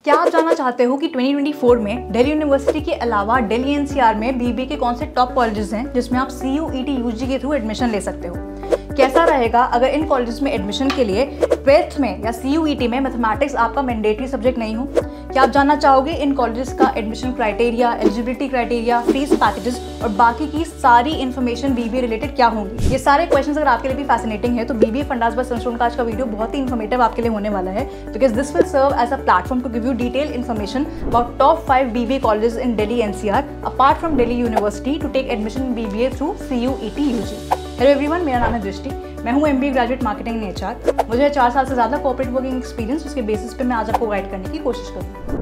क्या आप जानना चाहते हो कि 2024 में दिल्ली यूनिवर्सिटी के अलावा दिल्ली एनसीआर में बीबीए के कौन से टॉप कॉलेजेस हैं जिसमें आप CUET UG के थ्रू एडमिशन ले सकते हो? कैसा रहेगा अगर इन कॉलेजेस में एडमिशन के लिए 12th में या CUET में मैथमेटिक्स आपका मैंडेटरी सब्जेक्ट नहीं हो? क्या आप जानना चाहोगे इन कॉलेजेस का admission criteria, eligibility criteria, fees packages और बाकी की सारी इन्फॉर्मेशन बीबीए रिलेटेड क्या होंगी? ये सारे क्वेश्चंस अगर आपके लिए भी फैसिनेटिंग है तो बीबीए फंडास बाय सनस्टोन का आज का वीडियो बहुत ही इन्फॉर्मेटिव आपके लिए होने वाला है, because this will serve as a platform to give you detail information about top 5 BBA colleges in Delhi NCR apart from Delhi university to take admission in BBA through CUET UG। Hello everyone, मेरा नाम है दृष्टि, मैं हूँ MBA graduate marketing in HR। मुझे 4 साल से ज़्यादा corporate working experience, उसके बेसिस पे मैं आज आपको गाइड करने की कोशिश करूँगी।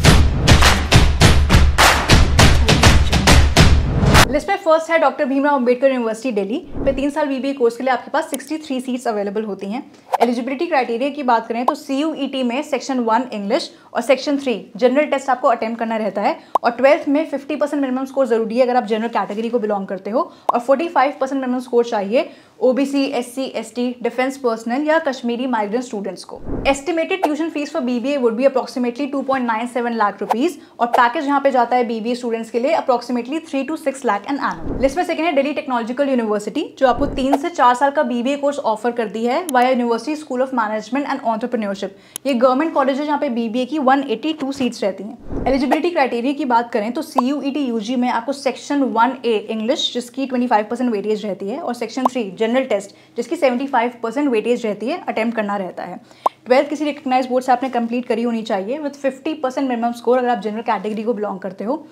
लिस्ट में फर्स्ट है डॉक्टर भीमराव अंबेडकर यूनिवर्सिटी दिल्ली पे 3 साल BBA कोर्स के लिए आपके पास 63 सीट्स अवेलेबल होती हैं। एलिजिबिलिटी क्राइटेरिया की बात करें तो CUET में सेक्शन 1 इंग्लिश और सेक्शन 3 जनरल टेस्ट आपको अटेम्प्ट करना रहता है और 12th में 50% मिनिमम स्कोर जरूरी है अगर आप जनरल कैटेगरी को बिलोंग करते हो और 45% मिनिमम स्कोर चाहिए OBC, SC, ST, defence personal या कश्मीरी माइग्रेंट स्टूडेंट्स को। Estimated tuition fees for BBA would be approximately 2.97 lakh rupees और पैकेज यहाँ पे जाता है BBA स्टूडेंट्स के लिए approximately 3 to 6 lakh an annual. List में सेकंड है दिल्ली टेक्नोलॉजिकल यूनिवर्सिटी जो आपको 3 से 4 साल का BBA कोर्स ऑफर करती है via university school of management and entrepreneurship. ये गवर्नमेंट कॉलेज है जहाँ पे BBA की 182 सीट्स रहती हैं। एलिजिबिलिटी क्राइटेरिया की बात करें तो CUET UG में आपको सेक्शन 1A इंग्लिश जिसकी 25% वेटेज रहती है और सेक्शन 3 जनरल टेस्ट जिसकी 75% वेटेज रहती है अटेम्प्ट करना रहता है। 12th किसी रिकग्नाइज बोर्ड से आपने कंप्लीट करी होनी चाहिए विद 50% मिनिमम स्कोर अगर आप जनरल कैटेगरी को बिलोंग करते हो।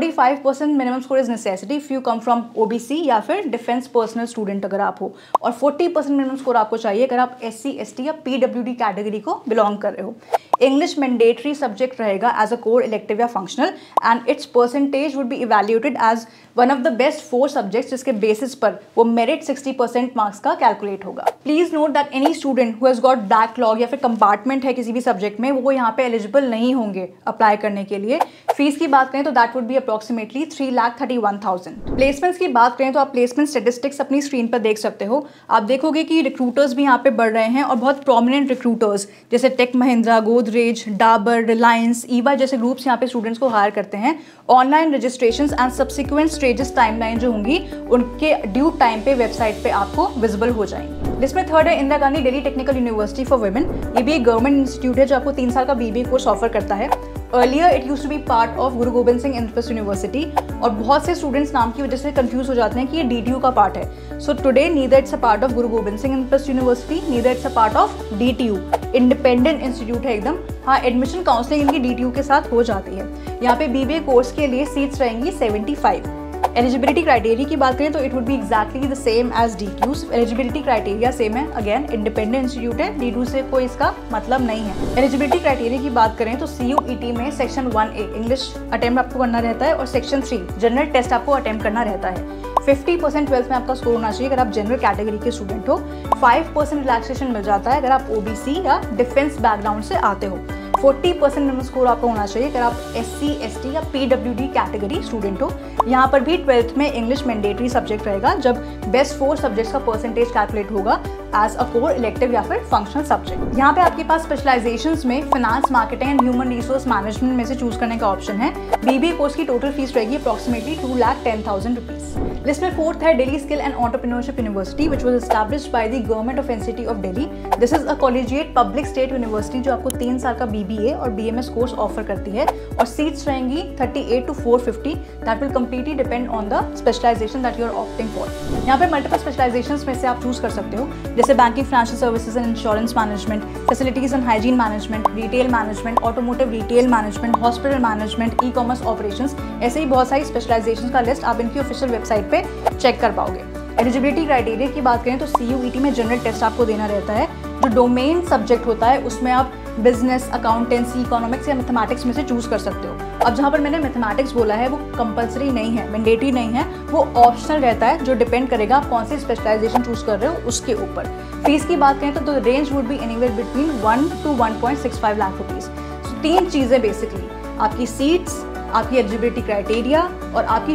45% minimum score is necessity if you come from OBC या फिर डिफेंस पर्सनल स्टूडेंट अगर आप हो और 40% मिनिमम स्कोर आपको चाहिए अगर आप SC, ST या PWD कैटेगरी को बिलोंग कर रहे हो। इंग्लिश मैंडेटरी सब्जेक्ट रहेगा एज अ कोर इलेक्टिव या functional and its percentage would be evaluated as one of the best 4 subjects जिसके बेसिस पर वो मेरिट 60% मार्क्स का कैलकुलेट होगा। Please note that any student who has got backlog या फिर compartment है किसी भी सब्जेक्ट में वो यहाँ पे एलिजिबल नहीं होंगे अप्लाई करने के लिए। फीस की बात करें तो that would be approximately 3,31,000। Placements की बात करें तो आप प्लेसमेंट स्टेटिस्टिक्स अपनी स्क्रीन पर देख सकते हो। आप देखोगे कि रिक्रूटर्स भी यहाँ पे बढ़ रहे हैं और बहुत प्रोमिनेंट रिक्रूटर्स जैसे टेक महिंद्रा, गोदरेज, डाबर, रिलायंस, EY जैसे ग्रुप्स यहाँ पे स्टूडेंट्स को हायर करते हैं। Online registrations and subsequent stages timeline जो होंगी उनके ड्यू टाइम पे वेबसाइट पे आपको विजिबल हो जाएंगे। लिस्ट में थर्ड है Indira Gandhi Delhi technical university for women. ये भी एक गवर्नमेंट इंस्टीट्यूट है जो आपको 3 साल का BBA कोर्स ऑफर करता है। Earlier it used to be part of Guru Gobind Singh interface university और बहुत से स्टूडेंट्स नाम की वजह से कंफ्यूज हो जाते हैं कि ये DTU का पार्ट है। So today neither it's a part of Guru Gobind Singh interface university, neither it's a part of DTU। Independent institute है एकदम। हाँ, एडमिशन काउंसलिंग इनकी DTU के साथ हो जाती है। यहाँ पे BBA कोर्स के लिए सीट्स रहेंगी 75। एलिजिबिलिटी क्राइटेरिया की बात करें तो it would be exactly the same as DTU। Eligibility criteria same है, अगेन इंडिपेंडेंट इंस्टीट्यूट है, DTU से कोई इसका मतलब नहीं है। एलिजिबिलिटी क्राइटेरिया की बात करें तो CUET में सेक्शन 1A इंग्लिश अटेम्प्ट आपको करना रहता है और सेक्शन 3 जनरल टेस्ट आपको अटेम्प्ट करना रहता है। 50% 12th में आपका स्कोर होना चाहिए अगर आप जनरल कैटेगरी के स्टूडेंट हो। 5% रिलैक्सेशन मिल जाता है अगर आप OBC या डिफेंस बैकग्राउंड से आते हो। 40% मिनिमम स्कोर आपका होना चाहिए अगर आप SC, ST या PWD कैटेगरी स्टूडेंट हो। यहाँ पर भी 12th में इंग्लिश मैंडेटरी सब्जेक्ट रहेगा जब बेस्ट 4 सब्जेक्ट्स का परसेंटेज कैलकुलेट होगा एज अ कोर इलेक्टिव या फिर फंक्शनल सब्जेक्ट। यहाँ पे आपके पास स्पेशलाइजेशंस में finance, marketing and human resource management में से चूज करने का ऑप्शन है। BBA कोर्स की टोटल फीस रहेगी अप्रोक्सीमेटली 2,10,000 रुपीज। लिस्ट में फोर्थ है Delhi skill and entrepreneurship university which was established by the government of NCT of Delhi. This is a collegiate public state university जो आपको 3 साल का BBA और BMS कोर्स ऑफर करती है और सीट्स रहेंगी 38 to 450। That will completely depend on the specialisation that you are opting for. यहाँ पे मल्टीपल स्पेशलाइजेशंस में से आप चूज कर सकते हो जैसे banking, financial services and insurance management, facilities and hygiene management, retail management, automotive retail management, hospital management, ecommerce operations, ऐसे ही बहुत सारी स्पेशलाइजेशंस का लिस्ट आप इनकी ऑफिशियल वेबसाइट पे चेक कर पाओगे। एलिजिबिलिटी क्राइटेरिया की बात करें तो CUET में जनरल टेस्ट आपको देना रहता है। जो डोमेन सब्जेक्ट होता है उसमें आप बिजनेस, अकाउंटेंसी, इकोनॉमिक्स या मैथमेटिक्स में से चूज कर सकते हो। अब जहाँ पर मैंने मैथमेटिक्स बोला है वो कंपलसरी नहीं है, मैंडेटरी नहीं है, वो ऑप्शनल रहता है जो डिपेंड करेगा आप कौन सी स्पेशलाइजेशन चूज कर रहे हो उसके ऊपर। फीस की बात करें तो range would be anywhere between 1 to 1.65 lakh rupees. 3 चीज़ें बेसिकली, आपकी सीट्स, आपकी एलिजिबिलिटी क्राइटेरिया और आपकी फीस,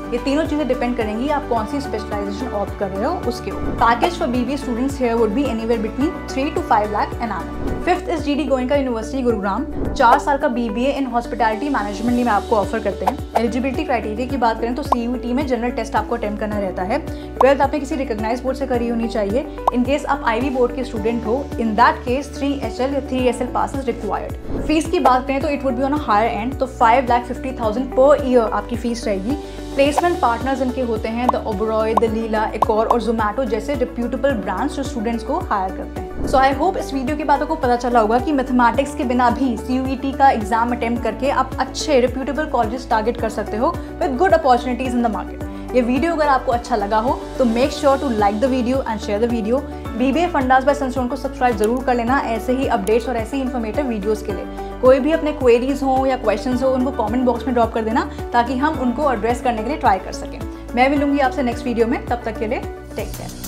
ये तीनों चीज़ें डिपेंड करेंगी आप कौन सी स्पेशलाइजेशन ऑप्ट कर रहे हो उसके ऊपर। Package for BBA students here would be anywhere between 3 to 5 lakh an annum। Fifth is GD Goenka university Gurugram. 4 साल का BBA इन हॉस्पिटैलिटी मैनेजमेंट में आपको ऑफर करते हैं। एलिजिबिलिटी क्राइटेरिया की बात करें तो CUET में जनरल टेस्ट आपको अटेम्प्ट करना रहता है। 12th आपने किसी रिकॉग्नाइज बोर्ड से करी होनी चाहिए। इन केस आप IB बोर्ड के स्टूडेंट हो, इन दैट केस 3HL या 3SL pass is required. Fees की बात करें तो it would be on a higher end, तो 5,50,000 पर ईयर आपकी फीस रहेगी। प्लेसमेंट पार्टनर्स इनके होते हैं the Oberoi, the Leela, Accor और जोमैटो जैसे रिप्यूटेबल ब्रांड्स जो स्टूडेंट्स को हायर करते हैं। सो आई होप इस वीडियो की बातों को पता चला होगा कि मैथमेटिक्स के बिना भी CUET का एग्जाम अटेम्प्ट करके आप अच्छे रिप्यूटेबल कॉलेजेस टारगेट कर सकते हो with good opportunities in the market. ये वीडियो अगर आपको अच्छा लगा हो तो make sure to like the video and share the video. BBA Fundas by Sunstone को सब्सक्राइब जरूर कर लेना ऐसे ही अपडेट्स और ऐसे ही इन्फॉर्मेटिव वीडियोस के लिए। कोई भी अपने क्वेरीज हो या क्वेश्चंस हो उनको कमेंट बॉक्स में ड्रॉप कर देना ताकि हम उनको एड्रेस करने के लिए ट्राई कर सकें। मैं मिलूंगी आपसे नेक्स्ट वीडियो में, तब तक के लिए टेक केयर।